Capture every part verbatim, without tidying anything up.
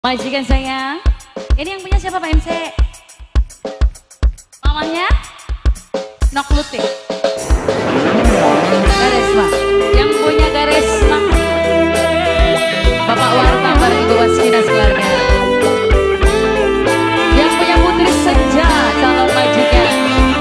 Majikan saya, ini yang punya siapa Pak M C? Mamanya? Nok Lutik. Garesma. Yang punya Garesma. Bapak Wartambar, Ibu Waskina sekeluarga. Yang punya Putri Senja, calon majikan.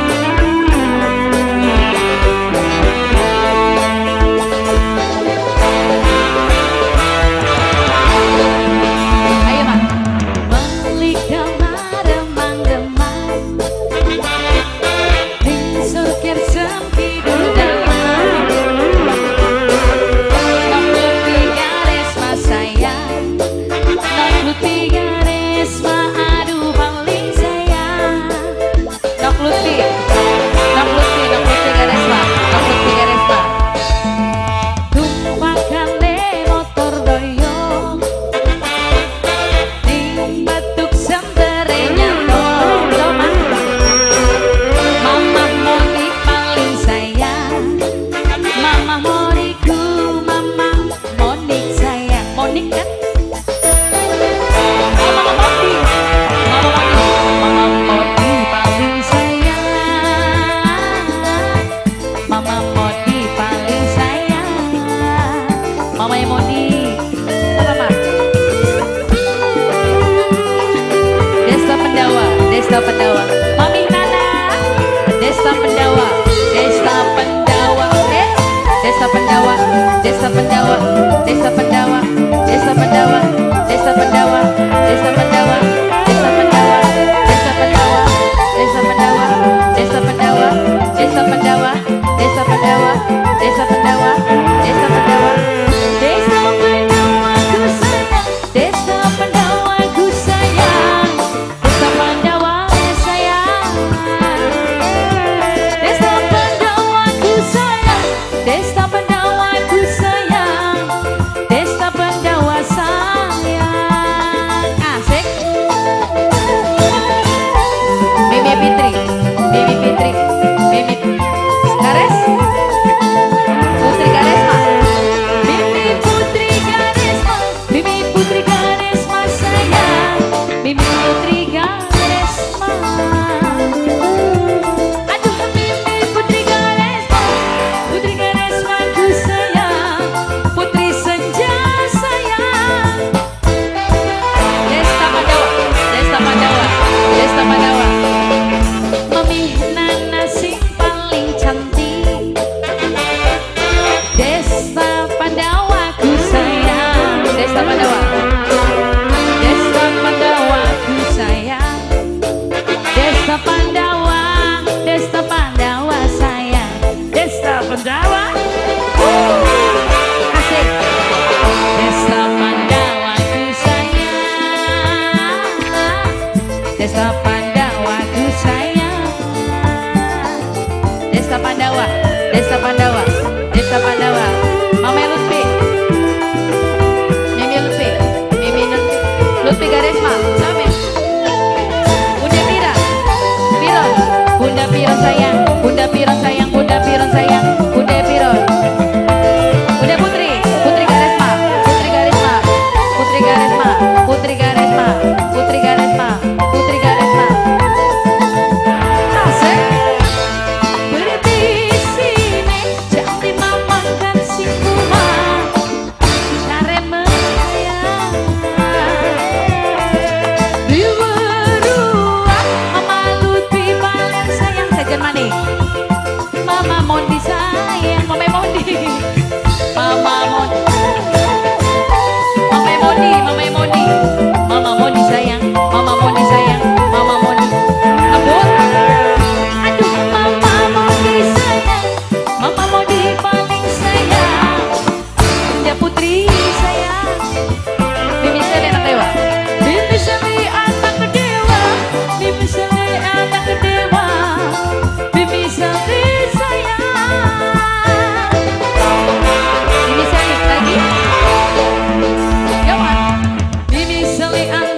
Desta Pendawa, Mami Nana, Desta Pendawa, Desta Pendawa, eh, Desta Pendawa, Desta Pendawa, Desta Pendawa, Desta Pendawa, Desta Pendawa, Desta Pendawa, Desta Pendawa, Desta Pendawa, Desta Pendawa, Desta Pendawa, Desta Pendawa, Desta Pendawa, Desta Pendawa, Desta Pendawa, Desta Pendawa, Desta Pendawa, ku sayang, Desta Pendawa. Desta Pendawa ku sayang, Desta Pendawa sayang. Asik. Mimi Fitri, Mimi Fitri, Mimi Gares, Putri Garesma, Mimi Putri Garesma, Mimi Putri Garesma sayang, Mimi Putri Garesma. Aduh Mimi Putri Garesma, Putri Garesma ku sayang, Putri Senja sayang. Desta Pandawa, Desta Pandawa, Desta Pandawa. Mami Nana sing paling cantik, Desta Pandawa ku sayang, Desta Pandawa, Desta Pandawa ku sayang, Desta Pandawa, Desta Pandawa sayang, Desta Pandawa. Asik. Desta Pandawa ku sayang, Desta Pandawa ku sayang, Desta Pandawa, Desta Pandawa, Desta Pandawa. Mama Lutfi, Mimi Lutfi, Mimi Lutfi, Lutfi Garesma, Mami. Bunda Pira, Piro, Bunda Piro sayang, Bunda Piro sayang, Bunda Piro sayang, Bunda Piro. Bunda Putri, Putri Garesma, Putri Garesma, Putri Garesma, Putri Garesma, Putri Garesma, Putri Garesma. Asik. Beri di sini, jangan mama kan si kuma, karena sayang. Di berdua, Mama Lutfi paling sayang sejen maning. Mama Mondi sayang, Mama Mondi, Mama Mondi, Mama Mondi, Mama Mondi, Mama Mondi sayang, Mama Mondi sayang, Mama Mondi. Abut, aduh Mama Mondi sayang, Mama Mondi paling sayang. Bunda Putri sayang, Mimi Sele anak dewa, Mimi Sele anak dewa, Mimi Sele anak dewa, Mimi Sele sayang. Mimi Sele lagi, Yawan, Mimi Sele anak